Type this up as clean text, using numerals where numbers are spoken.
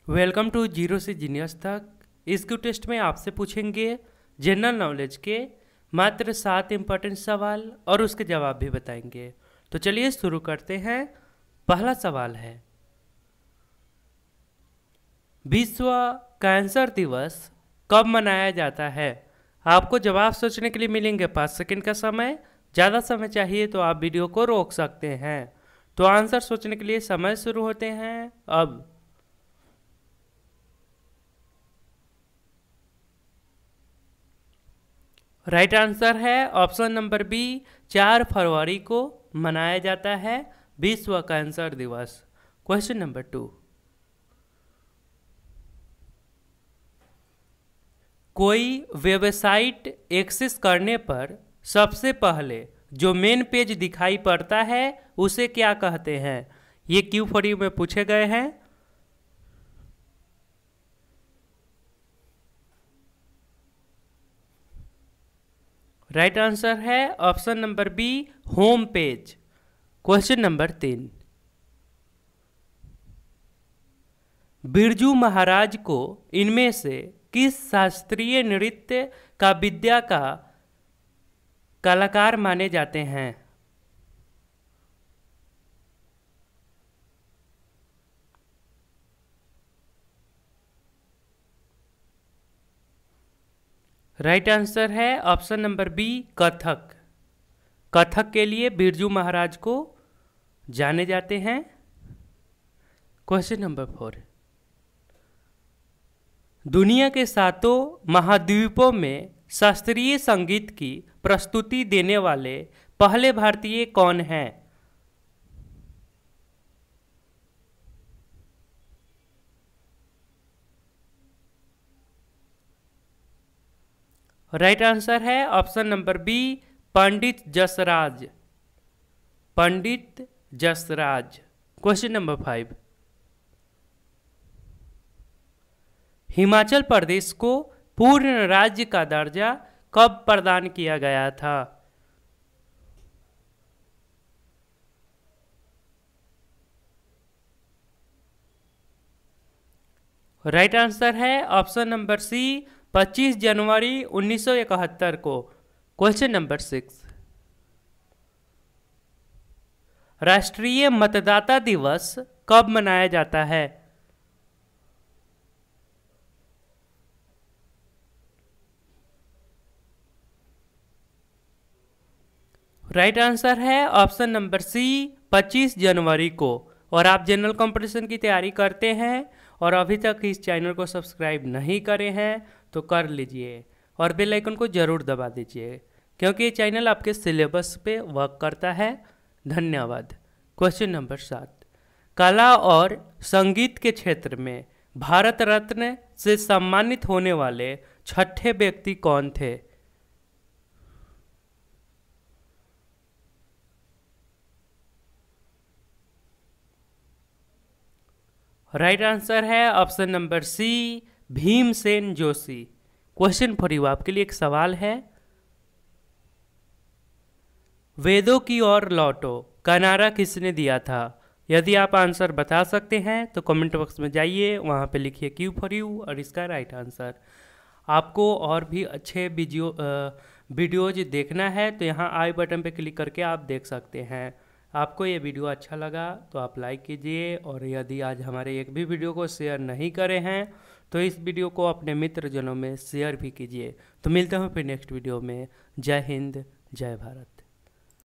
Welcome to zero से genius तक। इस क्यू टेस्ट में आपसे पूछेंगे जनरल नॉलेज के मात्र 7 इम्पोर्टेंट सवाल और उसके जवाब भी बताएंगे। तो चलिए शुरू करते हैं। पहला सवाल है, विश्व कैंसर दिवस कब मनाया जाता है? आपको जवाब सोचने के लिए मिलेंगे 5 सेकंड का समय। ज़्यादा समय चाहिए तो आप वीडियो को रोक सकते हैं। तो आंसर सोचने के लिए समय शुरू होते हैं अब। राइट आंसर है ऑप्शन नंबर बी, 4 फरवरी को मनाया जाता है विश्व कैंसर दिवस। क्वेश्चन नंबर 2, कोई वेबसाइट एक्सेस करने पर सबसे पहले जो मेन पेज दिखाई पड़ता है उसे क्या कहते हैं? ये क्यू फॉर यू में पूछे गए हैं। राइट आंसर है option number B, home page. Question number 3, Birju Maharaj को इनमें से किस शास्त्रीय नृत्य का विद्या का कलाकार माने जाते हैं? राइट आंसर है option number B, Kathak. Kathak के लिए बिरजू महाराज को जाने जाते हैं। क्वेश्चन नंबर 4, दुनिया के 7 महाद्वीपों में शास्त्रीय संगीत की प्रस्तुति देने वाले पहले भारतीय कौन हैं? राइट आंसर है option number B, Pandit Jasraj. Pandit Jasraj. Question number 5, Himachal Pradesh को पूर्ण राज्य का दर्जा कब प्रदान किया गया था? राइट आंसर है ऑप्शन नंबर सी, 25 जनवरी 1971 को। क्वेश्चन नंबर 6, राष्ट्रीय मतदाता दिवस कब मनाया जाता है? राइट आंसर है ऑप्शन नंबर सी, 25 जनवरी को। और आप जनरल कंपटीशन की तैयारी करते हैं और अभी तक इस चैनल को सब्सक्राइब नहीं करे हैं तो कर लीजिए और बेल आइकन को ज़रूर दबा दीजिए, क्योंकि ये चैनल आपके सिलेबस पे वर्क करता है। धन्यवाद। क्वेश्चन नंबर 7, कला और संगीत के क्षेत्र में भारत रत्न से सम्मानित होने वाले 6ठे व्यक्ति कौन थे? राइट आंसर है option number C, Bhimsen Joshi. Question for you, आपके लिए एक सवाल है, वेदों की ओर लौटो का नारा किसने दिया था? यदि आप आंसर बता सकते हैं तो कमेंट बॉक्स में जाइए, वहाँ पे लिखिए क्यू फॉर यू और इसका राइट आंसर। आपको और भी अच्छे वीडियोज देखना है तो यहाँ आई बटन पे क्लिक करके आप देख सकते हैं। आपको ये वीडियो अच्छा लगा तो आप लाइक कीजिए, और यदि आज हमारे एक भी वीडियो को शेयर नहीं करे हैं तो इस वीडियो को अपने मित्रजनों में शेयर भी कीजिए। तो मिलते हैं फिर नेक्स्ट वीडियो में। जय हिंद, जय भारत।